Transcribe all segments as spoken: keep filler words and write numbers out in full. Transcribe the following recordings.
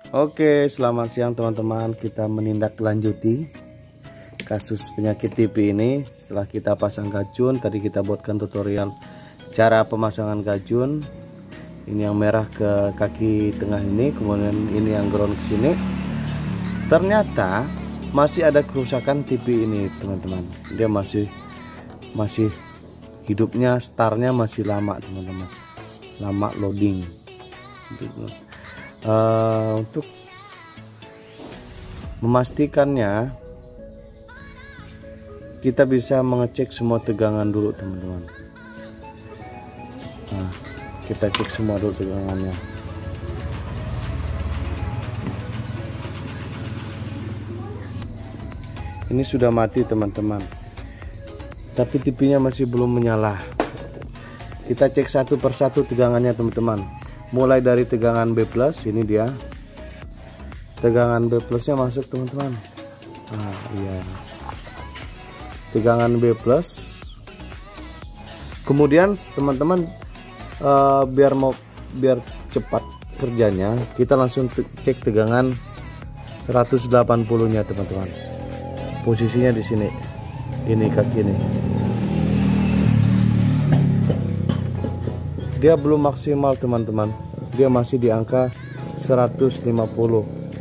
Oke, selamat siang teman-teman. Kita menindaklanjuti kasus penyakit T P ini. Setelah kita pasang gajun, tadi kita buatkan tutorial cara pemasangan gajun. Ini yang merah ke kaki tengah ini, kemudian ini yang ground ke sini. Ternyata masih ada kerusakan T P ini, teman-teman. Dia masih masih hidupnya, startnya masih lama, teman-teman. Lama loading. Uh, untuk memastikannya, kita bisa mengecek semua tegangan dulu, teman-teman. Nah, kita cek semua dulu tegangannya. Ini sudah mati, teman-teman, tapi T P-nya masih belum menyala. Kita cek satu persatu tegangannya, teman-teman. Mulai dari tegangan B plus, ini dia. Tegangan B plusnya masuk, teman-teman. Nah, iya. Tegangan B plus. Kemudian, teman-teman, uh, biar mau biar cepat kerjanya, kita langsung te cek tegangan seratus delapan puluh-nya, teman-teman. Posisinya di sini. Ini kaki ini. Dia belum maksimal, teman-teman. Dia masih di angka seratus lima puluh.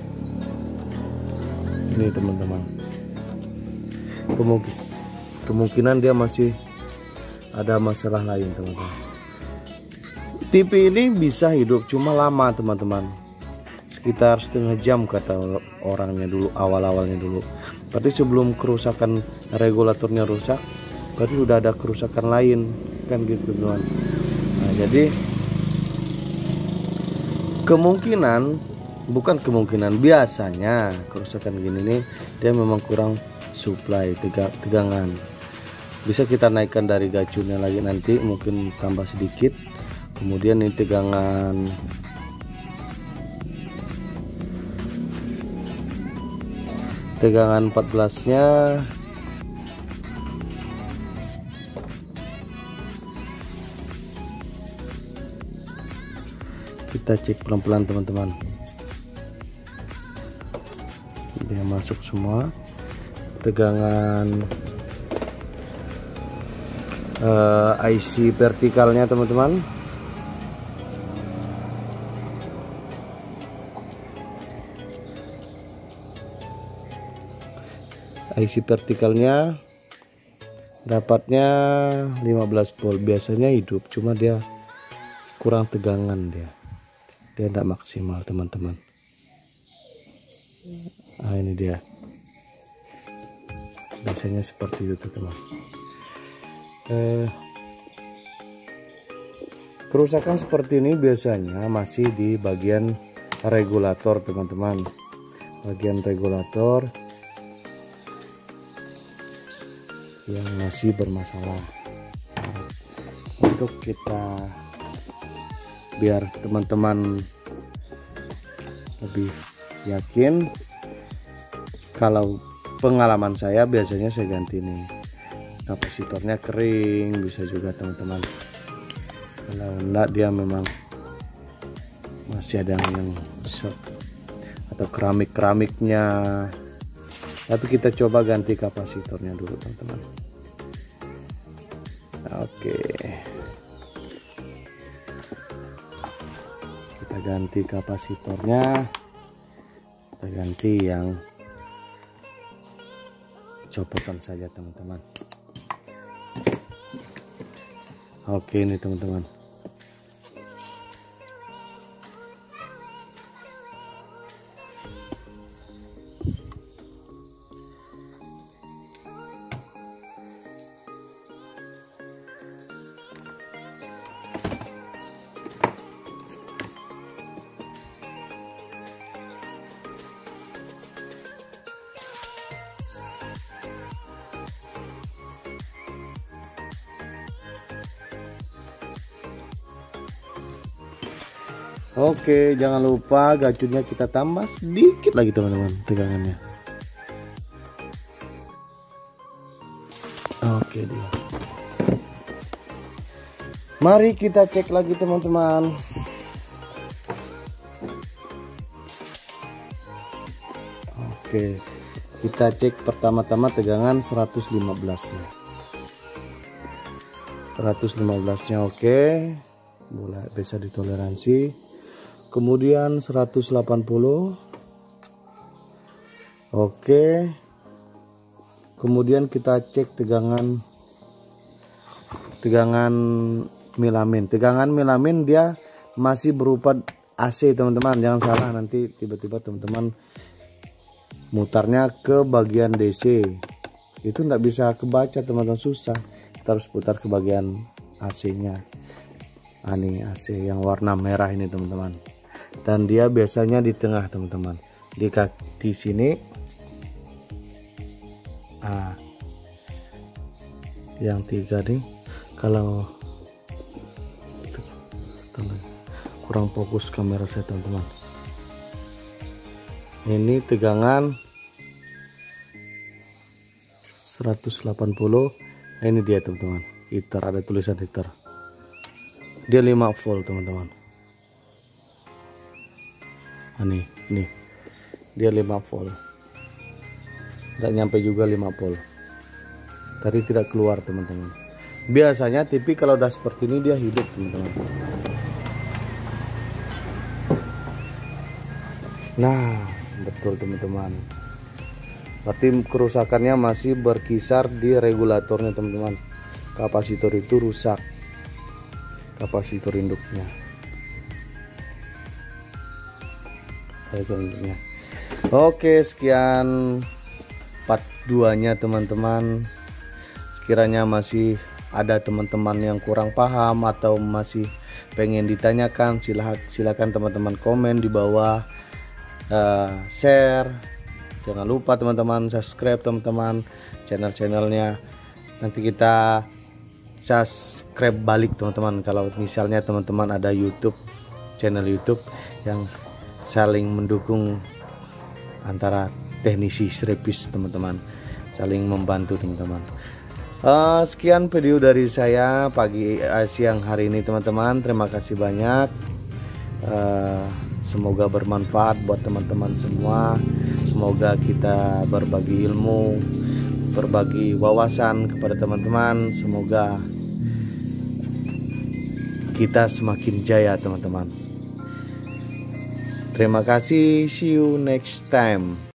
Ini, teman-teman. Kemungkin kemungkinan dia masih ada masalah lain, teman-teman. T P ini bisa hidup, cuma lama, teman-teman. Sekitar setengah jam kata orangnya dulu, awal-awalnya dulu. Berarti sebelum kerusakan regulatornya rusak, berarti sudah ada kerusakan lain, kan gitu, teman. Nah, jadi kemungkinan, bukan kemungkinan, biasanya kerusakan gini nih dia memang kurang supply tega, tegangan. Bisa kita naikkan dari gajunnya lagi nanti, mungkin tambah sedikit. Kemudian ini tegangan tegangan empat belas-nya kita cek pelan-pelan, teman-teman. Dia masuk semua. Tegangan uh, I C vertikalnya, teman-teman. I C vertikalnya dapatnya lima belas volt. Biasanya hidup, cuma dia kurang tegangan, dia dia tidak maksimal, teman-teman. Nah, ini dia. Biasanya seperti itu, teman. Eh, kerusakan seperti ini biasanya masih di bagian regulator, teman-teman. Bagian regulator yang masih bermasalah. Untuk kita, biar teman-teman lebih yakin, kalau pengalaman saya biasanya saya ganti nih kapasitornya kering, bisa juga, teman-teman. Kalau enggak, dia memang masih ada yang short atau keramik-keramiknya. Tapi kita coba ganti kapasitornya dulu, teman-teman. Oke, kita ganti kapasitornya. Kita ganti yang copotan saja, teman-teman. Oke, ini, teman-teman. Oke, jangan lupa gajunnya kita tambah sedikit lagi, teman-teman, tegangannya. Oke dia. Mari kita cek lagi, teman-teman. Oke, kita cek pertama-tama tegangan seratus lima belas nya. seratus lima belas nya oke, mulai bisa ditoleransi. Kemudian seratus delapan puluh. Oke. Kemudian kita cek tegangan tegangan melamin. Tegangan melamin dia masih berupa A C, teman-teman. Jangan salah, nanti tiba-tiba teman-teman mutarnya ke bagian D C. Itu nggak bisa kebaca, teman-teman, susah. Kita harus putar ke bagian A C-nya. Ah, ini A C yang warna merah ini, teman-teman. Dan dia biasanya di tengah, teman-teman. Di kaki di sini. Ah. Yang tiga nih, kalau kurang fokus kamera saya, teman-teman. Ini tegangan seratus delapan puluh. Nah, ini dia, teman-teman. Heater, ada tulisan heater. Dia lima volt, teman-teman. Nah, nih, nih. Dia lima volt. Tidak nyampe juga lima volt. Tadi tidak keluar, teman-teman. Biasanya T V kalau udah seperti ini dia hidup, teman-teman. Nah, betul, teman-teman. Berarti kerusakannya masih berkisar di regulatornya, teman-teman. Kapasitor itu rusak, kapasitor induknya. Kapasitor induknya. Oke, sekian part dua nya, teman-teman. Sekiranya masih ada teman-teman yang kurang paham atau masih pengen ditanyakan, silakan silakan teman-teman komen di bawah. Uh, share, jangan lupa teman-teman subscribe, teman-teman, channel-channelnya. Nanti kita subscribe balik, teman-teman. Kalau misalnya teman-teman ada YouTube, channel YouTube yang saling mendukung antara teknisi servis, teman-teman, saling membantu, teman-teman. Uh, sekian video dari saya pagi uh, siang hari ini, teman-teman. Terima kasih banyak. Uh, Semoga bermanfaat buat teman-teman semua. Semoga kita berbagi ilmu, berbagi wawasan kepada teman-teman. Semoga kita semakin jaya, teman-teman. Terima kasih. See you next time.